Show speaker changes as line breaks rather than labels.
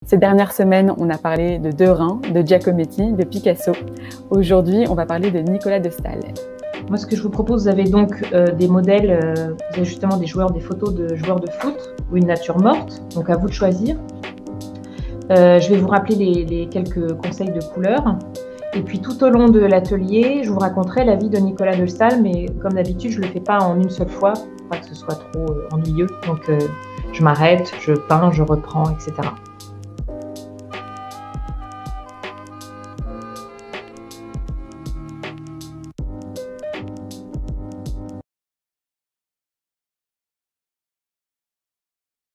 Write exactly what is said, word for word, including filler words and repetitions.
Ces dernières semaines, on a parlé de Derain, de Giacometti, de Picasso. Aujourd'hui, on va parler de Nicolas de Staël.
Moi, ce que je vous propose, vous avez donc euh, des modèles, euh, vous avez justement des joueurs, des photos de joueurs de foot ou une nature morte, donc à vous de choisir. Euh, je vais vous rappeler les, les quelques conseils de couleurs. Et puis tout au long de l'atelier, je vous raconterai la vie de Nicolas de Staël, mais comme d'habitude, je ne le fais pas en une seule fois, pour pas que ce soit trop euh, ennuyeux. Donc euh, je m'arrête, je peins, je reprends, et cetera.